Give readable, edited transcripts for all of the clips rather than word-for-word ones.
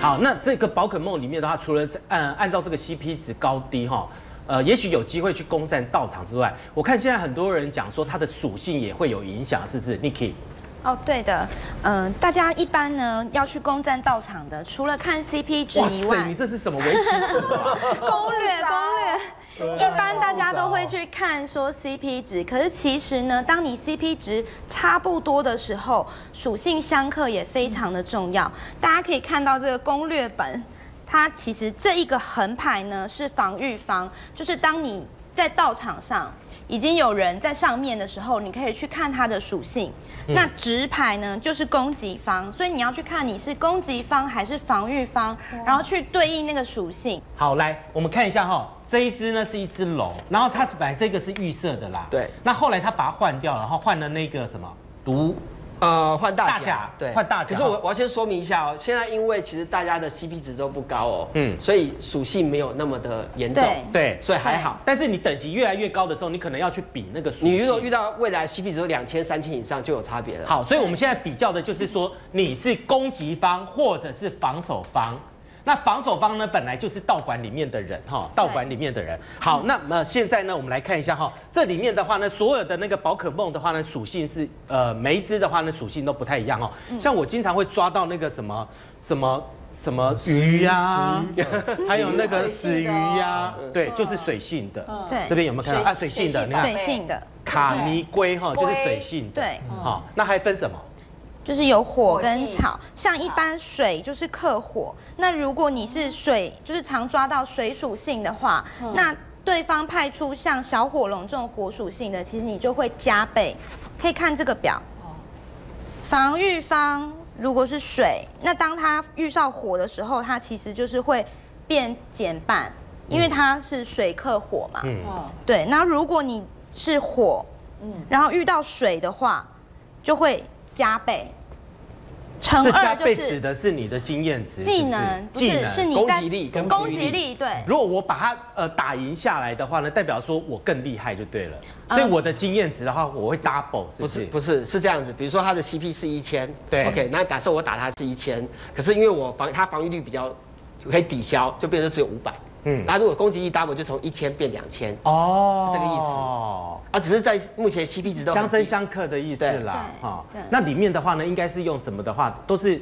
好，那这个宝可梦里面的话，除了按照这个 CP 值高低哈。也许有机会去攻占道场之外，我看现在很多人讲说它的属性也会有影响，是不是 ？Niki？ 哦，对的，大家一般呢要去攻占道场的，除了看 CP 值以外， 你这是什么围棋图啊？ 攻略。一般大家都会去看说 CP 值，可是其实呢，当你 CP 值差不多的时候，属性相克也非常的重要。大家可以看到这个攻略本。它其实这一个横牌呢是防御方，就是当你在道场上已经有人在上面的时候，你可以去看它的属性。那直牌呢就是攻击方，所以你要去看你是攻击方还是防御方，然后去对应那个属性。 好，来我们看一下哈，这一只呢是一只龙，然后它本来这个是预设的啦， 对， 那后来它把它换掉了，然后换了那个什么毒。 换大甲， 对，换大甲。 可是我要先说明一下哦，现在因为其实大家的 CP 值都不高哦，所以属性没有那么的严重， 对， 所以还好。 但是你等级越来越高的时候，你可能要去比那个属性。 你如果遇到未来 CP 值2000、3000以上，就有差别了。 好，所以我们现在比较的就是说，你是攻击方或者是防守方。那防守方呢，本来就是道馆里面的人哈，道馆里面的人。好，那现在呢，我们来看一下哈，这里面的话呢，所有的那个宝可梦的话呢，属性是每一只的话呢，属性都不太一样哦。像我经常会抓到那个什么鱼呀，还有那个死鱼呀，对，就是水性的。 对， 这边有没有看到啊？水性的，你看， 水性的卡尼龟哈，就是水性的。 对， 好，那还分什么？ 就是有火跟草，像一般水就是克火，那如果你是水，就是常抓到水属性的话，那对方派出像小火龙这种火属性的，其实你就会加倍。可以看这个表，防御方如果是水，那当它遇上火的时候，它其实就是会变减半，因为它是水克火嘛。对，那如果你是火，然后遇到水的话，就会加倍。乘这加 2就是倍指的是你的经验值， 技能，不是是你攻击力跟攻击力，对。 如果我把它打赢下来的话呢，代表说我更厉害就对了。所以我的经验值的话，我会 double， 是不是？ 不是，是这样子。比如说它的 CP 是1000，对 ，OK， 那假设我打它是1000，可是因为它防御率比较可以抵消，就变成只有500。那如果攻击力 double 就从1000变2000，哦，是这个意思。只是在目前 CP 值都相生相克的意思啦。哈，那里面的话呢，应该是用什么的话，都是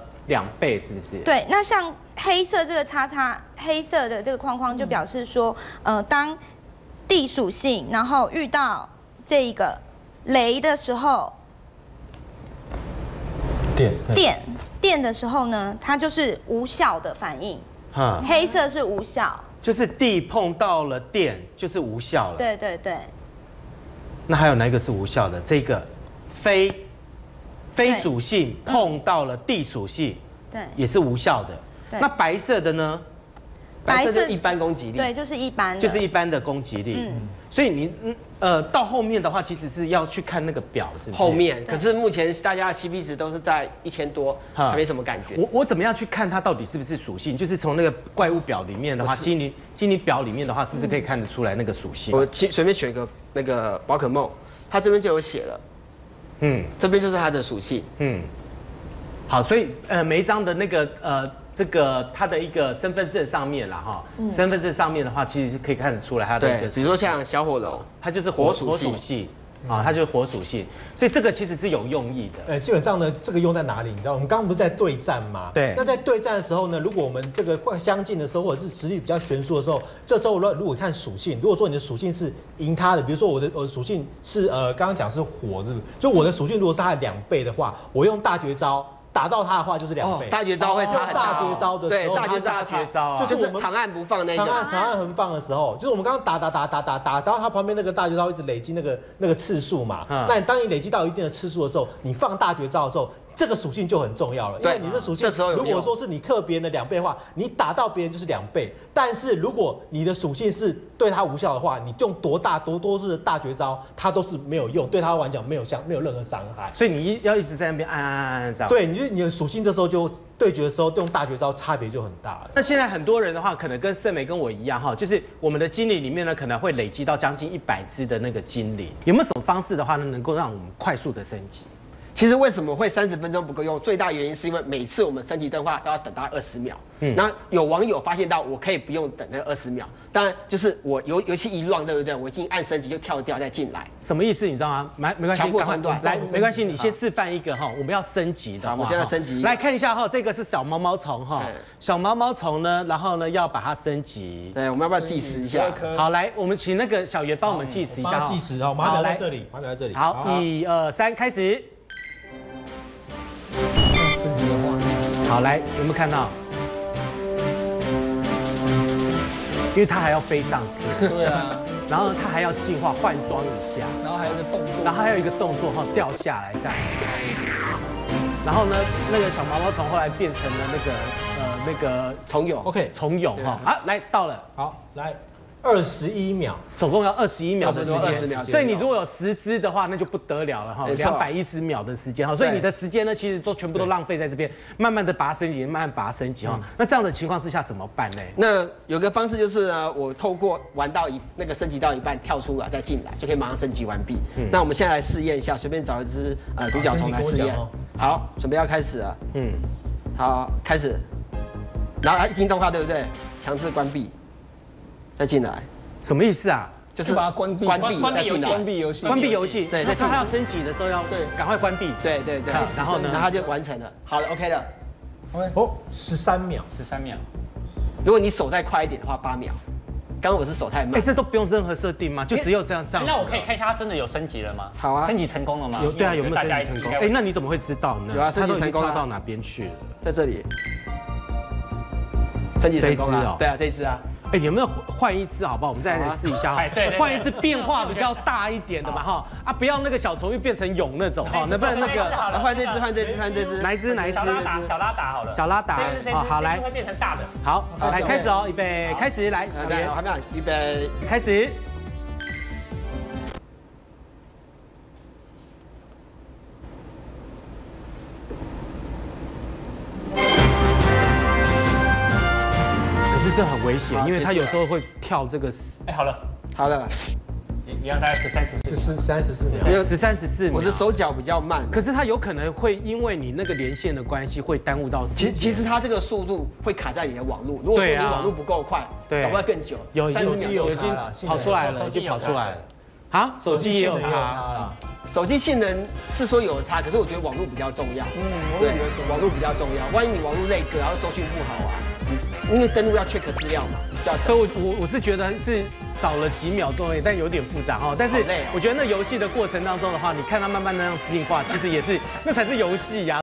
2倍，是不是？ 对，那像黑色这个叉叉，黑色的这个框框就表示说，当地属性，然后遇到这一个雷的时候，电的时候呢，它就是无效的反应。黑色是无效， 就是地碰到了电就是无效了。 对对对。 那还有哪一个是无效的？这个非属性碰到了地属性，对，也是无效的。那白色的呢？ 白色就一般攻击力， 对，就是一般的， 就是一般的攻击力。所以你到后面的话，其实是要去看那个表，是不是？ 后面，可是目前大家的 CP 值都是在1000多，还没什么感觉。 我怎么样去看它到底是不是属性？就是从那个怪物表里面的话，精灵表里面的话，是不是可以看得出来那个属性？ 我随便选一个那个宝可梦，它这边就有写了，这边就是它的属性， 好，所以每一张的那个这个它的一个身份证上面啦哈，身份证上面的话，其实是可以看得出来它的一个， 比如说像小火龙， 它就是火属性。它就是火属性，所以这个其实是有用意的。 基本上呢，这个用在哪里？你知道，我们刚刚不是在对战吗？ 对。 那在对战的时候呢，如果我们这个快相近的时候，或者是实力比较悬殊的时候，这时候如果看属性，如果说你的属性是赢他的，比如说我的属性是刚刚讲是火，是不是？就我的属性如果是它的2倍的话，我用大绝招。打到他的话就是2倍， 大绝招会差很大。 大绝招的时候， 对，大绝招就是我们长按不放那种， 长按横放的时候，就是我们刚刚打到他旁边那个大绝招一直累积那个次数嘛。那当你累积到一定的次数的时候，你放大绝招的时候，这个属性就很重要了，因为你的属性如果说是你克别人的2倍的话，你打到别人就是2倍。但是如果你的属性是对他无效的话，你用多次的大绝招，它都是没有用，对他来讲没有任何伤害。 所以你要一直在那边按这样。 对，你的属性这时候就对决的时候用大绝招差别就很大了。 那现在很多人的话，可能跟盛美跟我一样哈，就是我们的精灵里面呢，可能会累积到将近100只的那个精灵。有没有什么方式的话呢，能够让我们快速的升级？ 其实为什么会30分钟不够用？最大原因是因为每次我们升级灯化都要等到20秒。那有网友发现到我可以不用等那20秒，当然就是我游戏一乱，对不对？我已经按升级就跳掉再进来。 什么意思？你知道吗？没关系， 强迫中断。 来，没关系，你先示范一个哈，我们要升级的。 好，我现在升级。 来看一下哈，这个是小毛毛虫哈，小毛毛虫呢，然后呢要把它升级。 对，我们要不要计时一下？ 好，来，我们请那个小圆帮我们计时一下。 计时哦，马表在这里，马表在这里。 好，1、2、3，开始。 升级的画面。 好，来，有没有看到？因为它还要飞上天。 对啊。 然后它还要进化换装一下。 然后还有一个动作。 然后还有一个动作哈，掉下来这样子。然后呢，那个小毛毛虫后来变成了那个虫蛹。 OK， 虫蛹哈。好，来到了。 好，来。21秒， 总共要21秒的时间， 所以你如果有10只的话，那就不得了了哈，210秒的时间哈，所以你的时间呢，其实都全部都浪费在这边，慢慢的把它升级，慢慢把它升级哈。那这样的情况之下怎么办呢？ 那有个方式就是呢，我透过玩到那个升级到一半跳出来再进来，就可以马上升级完毕。那我们现在来试验一下，随便找一只独角虫来试验。好，准备要开始了。好，开始。然后它一经动画，对不对？强制关闭。再进来， 什么意思啊？ 就是把它关闭， 再进来， 关闭游戏， 关闭游戏。 对， 那它要升级的时候要赶快关闭。 对。 然后呢？ 然后它就完成了。好了 ，OK 了。 哦，13秒 ，13秒。 如果你手再快一点的话，8秒。刚刚我是手太慢。 这都不用任何设定吗？就只有这样。 那我可以看一下它真的有升级了吗？ 好啊。 升级成功了吗？ 有，对啊，有没有升级成功？那你怎么会知道呢？ 有啊，升级成功了。 跳到哪边去了？ 在这里。升级成功了。对啊，这一只啊。 你有没有换一只好不好？我们再来试一下哈。 对， 换一只变化比较大一点的嘛哈。啊，不要那个小虫又变成蛹那种哈，能不能那个？ 换这只。 哪一只？ 小拉达好了。 小拉达。好，来。 会变成大的。 好，来开始哦，预备，开始，来。 对，还没有，预备， 开始。这很危险，因为它有时候会跳这个。 好了，一样大概 34秒， 没有 14秒。 我的手脚比较慢， 可是它有可能会因为你那个连线的关系，会耽误到时间。 其实它这个速度会卡在你的网络，如果说你网络不够快，搞不好更久。 已经跑出来了，已经跑出来了。啊，手机也有差了。 手机性能是说有差，可是我觉得网络比较重要。对，网络比较重要。万一你网络累格，然后收讯不好啊，因为登录要 check 资料嘛， 可我是觉得是少了几秒钟而已，但有点复杂哈。但是我觉得那游戏的过程当中的话，你看它慢慢那样进化，其实也是那才是游戏呀。